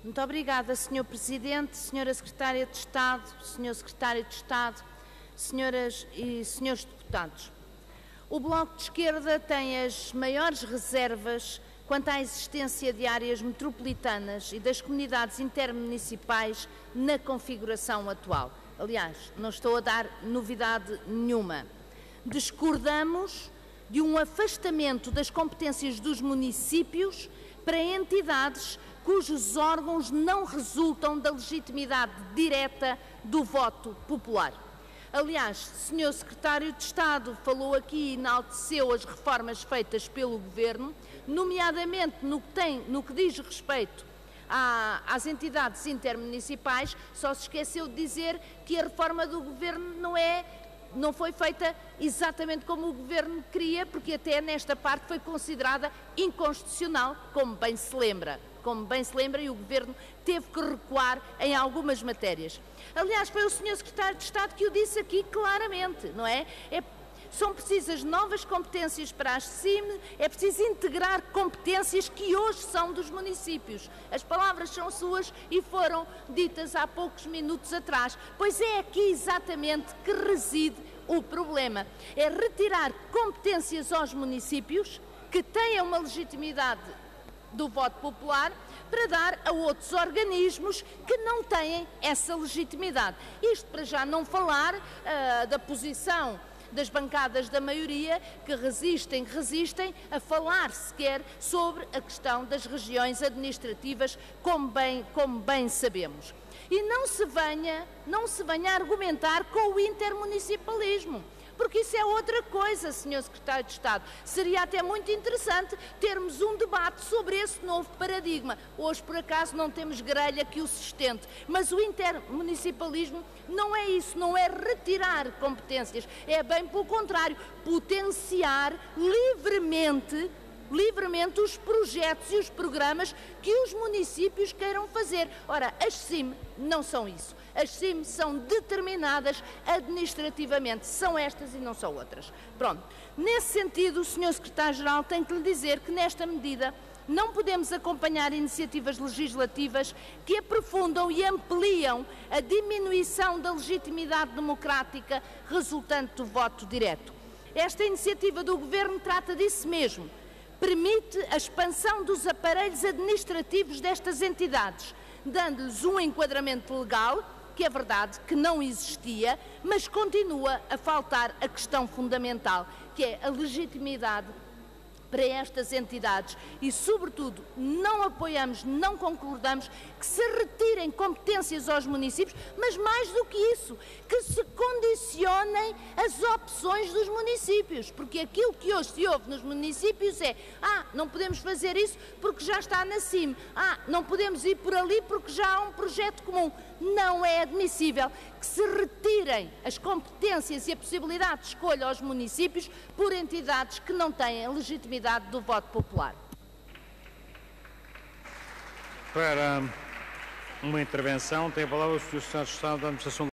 Muito obrigada, Sr. Presidente, Sra. Secretária de Estado, Sr. Secretário de Estado, Senhoras e Senhores Deputados. O Bloco de Esquerda tem as maiores reservas quanto à existência de áreas metropolitanas e das comunidades intermunicipais na configuração atual. Aliás, não estou a dar novidade nenhuma. Discordamos de um afastamento das competências dos municípios para entidades cujos órgãos não resultam da legitimidade direta do voto popular. Aliás, Sr. Secretário de Estado falou aqui e enalteceu as reformas feitas pelo Governo, nomeadamente no que diz respeito às entidades intermunicipais. Só se esqueceu de dizer que a reforma do Governo não foi feita exatamente como o Governo queria, porque até nesta parte foi considerada inconstitucional, como bem se lembra. E o Governo teve que recuar em algumas matérias. Aliás, foi o Sr. Secretário de Estado que o disse aqui claramente, não é? São precisas novas competências para as SIM, é preciso integrar competências que hoje são dos municípios. As palavras são suas e foram ditas há poucos minutos atrás. Pois é aqui exatamente que reside o problema. É retirar competências aos municípios que têm uma legitimidade do voto popular para dar a outros organismos que não têm essa legitimidade. Isto para já não falar da posição das bancadas da maioria que resistem a falar sequer sobre a questão das regiões administrativas, como bem sabemos. E não se venha argumentar com o intermunicipalismo, porque isso é outra coisa, Sr. Secretário de Estado. Seria até muito interessante termos um debate sobre esse novo paradigma. Hoje, por acaso, não temos grelha que o sustente, mas o intermunicipalismo não é isso, não é retirar competências, é bem pelo contrário, potenciar livremente os projetos e os programas que os municípios queiram fazer. Ora, as SIM não são isso. As SIM são determinadas administrativamente, são estas e não são outras. Pronto. Nesse sentido, o Sr. Secretário-Geral tem que lhe dizer que nesta medida não podemos acompanhar iniciativas legislativas que aprofundam e ampliam a diminuição da legitimidade democrática resultante do voto direto. Esta iniciativa do Governo trata disso mesmo. Permite a expansão dos aparelhos administrativos destas entidades, dando-lhes um enquadramento legal, que é verdade que não existia, mas continua a faltar a questão fundamental, que é a legitimidade para estas entidades e, sobretudo, não apoiamos, não concordamos que se retirem competências aos municípios, mas mais do que isso, que se condicionem as opções dos municípios, porque aquilo que hoje se ouve nos municípios é não podemos fazer isso porque já está na CIM, não podemos ir por ali porque já há um projeto comum. Não é admissível que se retirem as competências e a possibilidade de escolha aos municípios por entidades que não têm a legitimidade do voto popular. Para uma intervenção, tem a palavra o Sr. Secretário de Estado da Administração